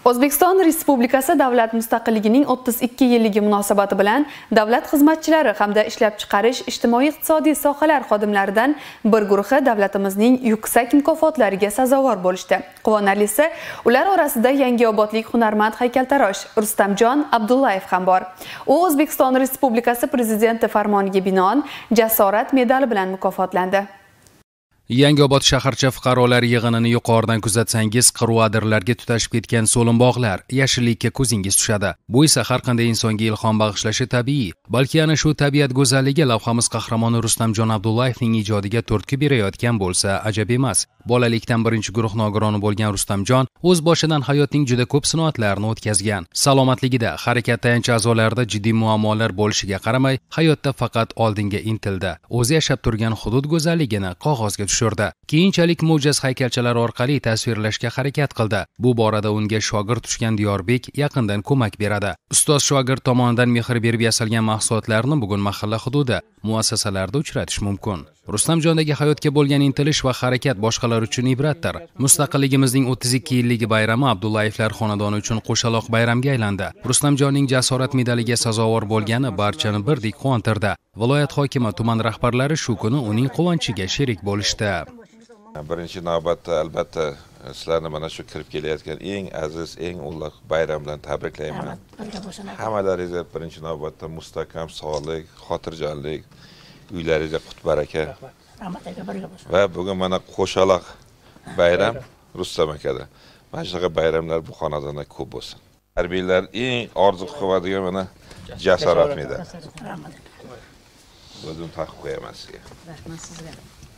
O'zbekiston Respublikasi davlat mustaqilligining 32 yilligi munosabati bilan davlat xizmatchilari hamda ishlab chiqarish ijtimoiy-iqtisodiy sohalar xodimlaridan bir guruhi davlatimizning yuksak mukofotlariga sazovor bo'lishdi. Quvonarlisi, ular orasida Yangiobodlik hunarmand haykaltarosh Rustamjon Abdullayev ham bor. U O'zbekiston Respublikasi prezidenti farmoniga binoan jasorat medali bilan mukofotlandi. Yangiobod shaharcha fuqarolar yig'inini yuqoridan kuzatsangiz, qiruv-adirlarga tutashib ketgan so'lim bog'lar, yashillikka ko'zingiz tushadi. Bu esa har qanday insonga ilhom bag'ishlashi tabiiy. Balki ana shu tabiat go'zalligi lavhamiz qahramoni Rustamjon Abdullayevning ijodiga turtki berayotgan bo'lsa, ajab emas. Bolalikdan birinchi guruh nogironi bo'lgan Rustamjon o'z boshidan hayotning juda ko'p sinoatlarini o'tkazgan. Salomatligida, harakat tayanch a'zolarida jiddiy muammolar bo'lishiga qaramay, hayotda faqat oldinga intildi. O'zi yashab turgan hudud go'zalligini qog'ozga tushirdi. Keyinchalik mo'jaz haykalchalar orqali tasvirlashga harakat qildi. Bu borada unga shogird tushgan Diyorbek yaqindan ko'mak beradi. Ustoz shogird tomonidan mehr berib yasalgan mahsulotlarni bugun mahalla hududi muassasalarida uchratish mumkin. Rustamjondagi hayotga bo'lgan intilish va harakat boshqalar uchun ibratdir. Mustaqilligimizning 32 yilligi bayrami Abdullayevlar xonadoni uchun qo'shaloq bayramga aylandi. Rustamjonning jasorat medaliga sazovor bo'lgani barchani birdek quvontirdi. Viloyat hokimi, tuman rahbarlari shu kuni uning quvonchiga sherik bo'lishdi. Birinchi navbatda albatta sizlarni mana shu kirib kelayotgan eng aziz, eng ulug' bayram bilan tabriklayman. Hammalaringizga birinchi navbatda mustahkam sog'lik, xotirjamlik, uylaringizga qut baraka. Va bugun mana qo'shaloq bayram Rustam akada. Mana shunaqa bayramlar bu xonadonda ko'p bo'lsin. Harbiylar eng orzu qiladigan mana jasorat medali. O'zim taqib qo'yaman sizga. Rahmat sizga.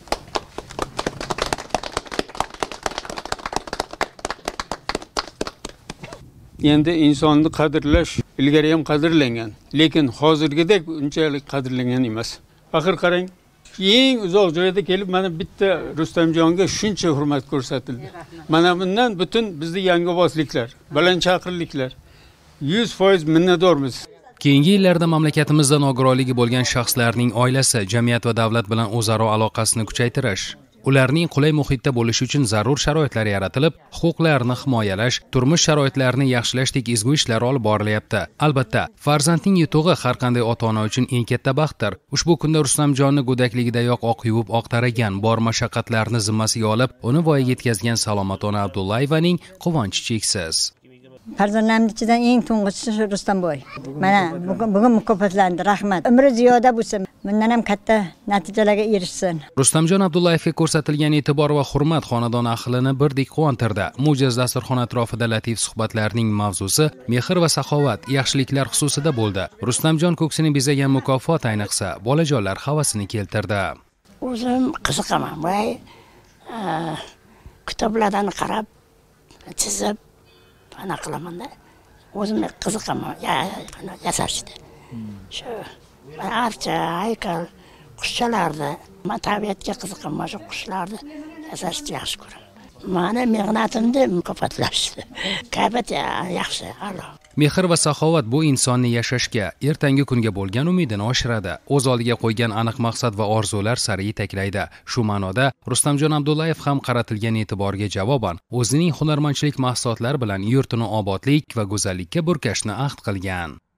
Endi insonni qadrlash ilgari ham qadrlangan, lekin hozirgidek unchalik qadrlangan emas. Axir qarang, eng uzoq joyda kelib mana bitta Rustamjonga shuncha hurmat ko'rsatildi. Mana bundan butun bizning Yangiobodliklar, balandchaqirliklar 100% minnatdormiz. Keyingi yillarda mamlakatimizda nogironligi bo'lgan shaxslarning oilasi, jamiyat va davlat bilan o'zaro aloqasini kuchaytirish, ularning qulay muhitda bo'lishi uchun zarur sharoitlar yaratilib, huquqlarini himoyalash, turmush sharoitlarini yaxshilashdek ezgu ishlar olib borilyapti. Albatta, farzandning yutug'i har qanday ota-ona uchun eng katta baxtdir. Ushbu kunda Rustamjonni go'dakligidayoq oq yuvib, oq taragan, bor mashaqqatlarni zimmasiga olib, uni voyaga yetkazgan salomat ona Abdullayevaning quvonchi cheksiz. Farzandlarim ichidan eng to'ng'ichi Rustamboy. Mana bugun mukofotlandi. Rahmat. Umri ziyoda bo'lsin. Bundan ham katta natijalarga erishsin. Rustamjon Abdullayevga ko'rsatilgan e'tibor va hurmat xonadon ahlini birdek quvontirdi. Mo'jaz dasturxon atrofida latif suhbatlarning mavzusi mehr va saxovat, yaxshiliklar xususida bo'ldi. Rustamjon ko'ksini bezagan mukofot ayniqsa bolajonlar havasini keltirdi. O'zim qiziqaman. Voy, kitoblardan qarab, chizib ana qilaman-da. O'zim qiziqaman, yasashda. Shu archa, haykal, qushchalarni, men tabiatga qiziqaman, shu qushlarni yasashni yaxshi ko'raman. Meni mehnatimni mukofotlashdi. Kayfiyat yaxshi, a'lo. Mehr va saxovat bu insonni yashashga, ertangi kunga bo'lgan umidini oshiradi. O'z oldiga qo'ygan aniq maqsad va orzular sari yetaklaydi. Shu ma'noda Rustamjon Abdullayev ham qaratilgan e'tiborga javoban o'zining hunarmandchilik mahsulotlari bilan yurtini obodlik va go'zallikka burkashni ahd qilgan.